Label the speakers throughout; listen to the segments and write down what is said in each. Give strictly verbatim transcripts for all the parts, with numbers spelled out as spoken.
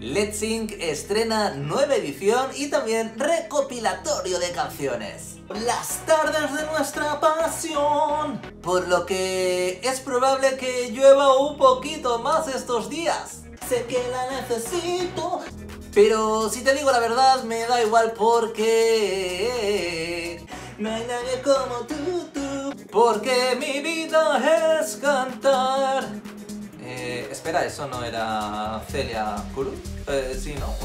Speaker 1: Let's Sing estrena nueva edición y también recopilatorio de canciones. Las tardes de nuestra pasión. Por lo que es probable que llueva un poquito más estos días. Sé que la necesito. Pero si te digo la verdad me da igual porque no hay nadie como tú, tú. Porque mi vida es cantar. Eh, espera, ¿eso no era Celia Cruz? Eh, sí, ¿no?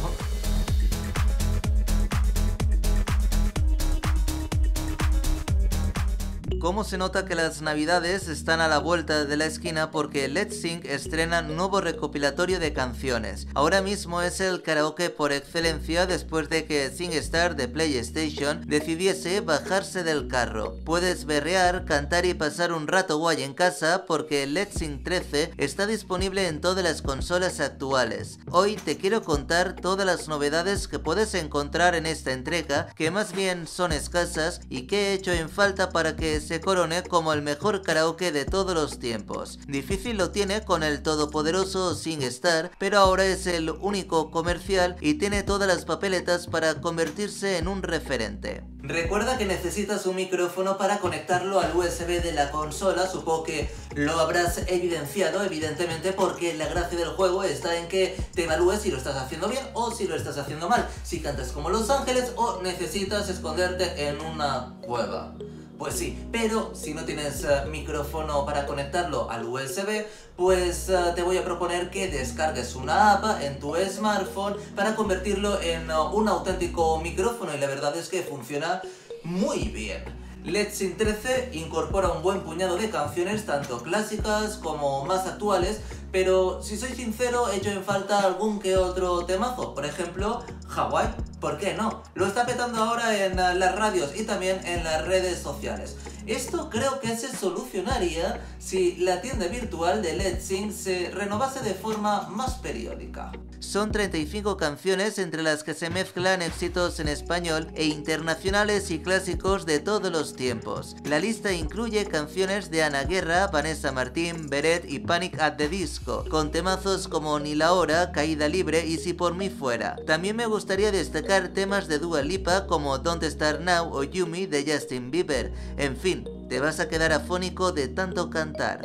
Speaker 1: ¿Cómo se nota que las navidades están a la vuelta de la esquina? Porque Let's Sing estrena nuevo recopilatorio de canciones. Ahora mismo es el karaoke por excelencia después de que SingStar de PlayStation decidiese bajarse del carro. Puedes berrear, cantar y pasar un rato guay en casa porque Let's Sing trece está disponible en todas las consolas actuales. Hoy te quiero contar todas las novedades que puedes encontrar en esta entrega, que más bien son escasas y que he hecho en falta para que se corone como el mejor karaoke de todos los tiempos. Difícil lo tiene con el todopoderoso SingStar, pero ahora es el único comercial y tiene todas las papeletas para convertirse en un referente. Recuerda que necesitas un micrófono para conectarlo al U S B de la consola. Supongo que lo habrás evidenciado, evidentemente, porque la gracia del juego está en que te evalúes si lo estás haciendo bien o si lo estás haciendo mal, si cantas como Los Ángeles o necesitas esconderte en una cueva. Pues sí, pero si no tienes uh, micrófono para conectarlo al U S B, pues uh, te voy a proponer que descargues una app en tu smartphone para convertirlo en uh, un auténtico micrófono, y la verdad es que funciona muy bien. Let's Sing trece incorpora un buen puñado de canciones, tanto clásicas como más actuales, pero si soy sincero, echo en falta algún que otro temazo. Por ejemplo, Hawaii, ¿por qué no? Lo está petando ahora en las radios y también en las redes sociales. Esto creo que se solucionaría si la tienda virtual de Let's Sing se renovase de forma más periódica. Son treinta y cinco canciones entre las que se mezclan éxitos en español e internacionales y clásicos de todos los tiempos. La lista incluye canciones de Ana Guerra, Vanessa Martín, Beret y Panic at the Disco, con temazos como Ni la hora, Caída libre y Si por mí fuera. También me gustaría destacar temas de Dua Lipa como Don't Start Now o Yumi de Justin Bieber. En fin, te vas a quedar afónico de tanto cantar.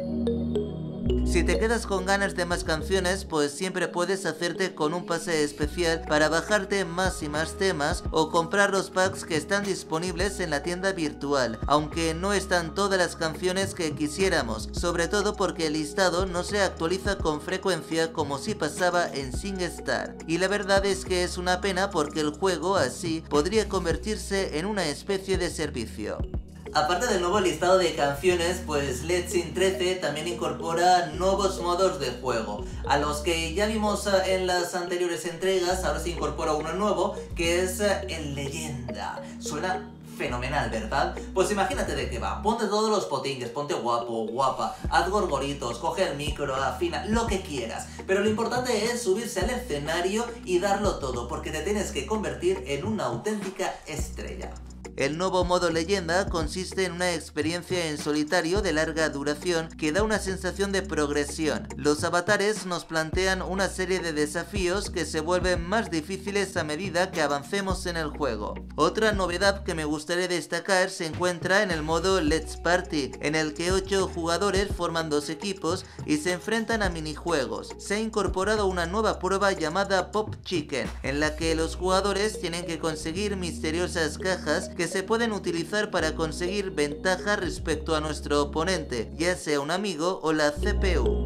Speaker 1: Si te quedas con ganas de más canciones, pues siempre puedes hacerte con un pase especial para bajarte más y más temas o comprar los packs que están disponibles en la tienda virtual, aunque no están todas las canciones que quisiéramos, sobre todo porque el listado no se actualiza con frecuencia como si pasaba en SingStar. Y la verdad es que es una pena porque el juego así podría convertirse en una especie de servicio. Aparte del nuevo listado de canciones, pues Let's Sing trece también incorpora nuevos modos de juego. A los que ya vimos en las anteriores entregas, ahora se incorpora uno nuevo, que es el Leyenda. Suena fenomenal, ¿verdad? Pues imagínate de qué va. Ponte todos los potingues, ponte guapo, guapa, haz gorgoritos, coge el micro, afina, lo que quieras. Pero lo importante es subirse al escenario y darlo todo, porque te tienes que convertir en una auténtica estrella. El nuevo modo Leyenda consiste en una experiencia en solitario de larga duración que da una sensación de progresión. Los avatares nos plantean una serie de desafíos que se vuelven más difíciles a medida que avancemos en el juego. Otra novedad que me gustaría destacar se encuentra en el modo Let's Party, en el que ocho jugadores forman dos equipos y se enfrentan a minijuegos. Se ha incorporado una nueva prueba llamada Pop Chicken, en la que los jugadores tienen que conseguir misteriosas cajas que que se pueden utilizar para conseguir ventaja respecto a nuestro oponente, ya sea un amigo o la C P U.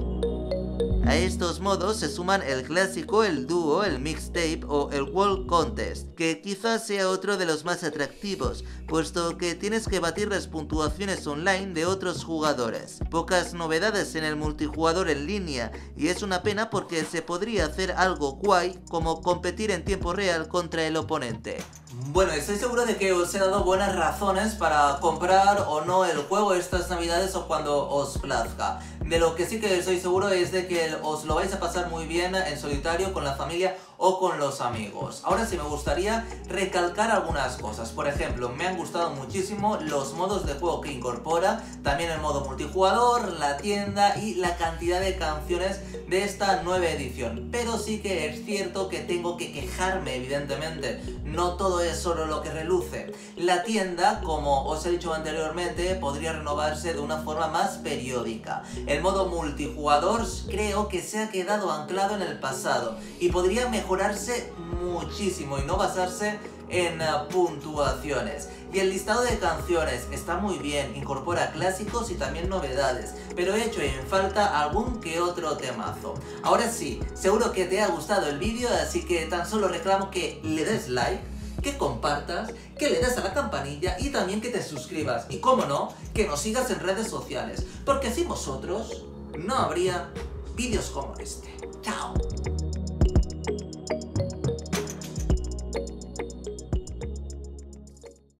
Speaker 1: A estos modos se suman el clásico, el dúo, el mixtape o el World Contest, que quizás sea otro de los más atractivos, puesto que tienes que batir las puntuaciones online de otros jugadores. Pocas novedades en el multijugador en línea, y es una pena porque se podría hacer algo guay como competir en tiempo real contra el oponente. Bueno, estoy seguro de que os he dado buenas razones para comprar o no el juego estas navidades o cuando os plazca. De lo que sí que estoy seguro es de que os lo vais a pasar muy bien en solitario, con la familia o con los amigos. Ahora sí me gustaría recalcar algunas cosas. Por ejemplo, me han gustado muchísimo los modos de juego que incorpora, también el modo multijugador, la tienda y la cantidad de canciones de esta nueva edición. Pero sí que es cierto que tengo que quejarme, evidentemente. No todo es solo lo que reluce. La tienda, como os he dicho anteriormente, podría renovarse de una forma más periódica. El modo multijugador creo que se ha quedado anclado en el pasado y podría mejorarse muchísimo y no basarse en uh, puntuaciones. Y el listado de canciones está muy bien, incorpora clásicos y también novedades, pero he hecho en falta algún que otro temazo. Ahora sí, seguro que te ha gustado el vídeo, así que tan solo reclamo que le des like, que compartas, que le des a la campanilla y también que te suscribas. Y como no, que nos sigas en redes sociales, porque sin vosotros no habría vídeos como este. ¡Chao!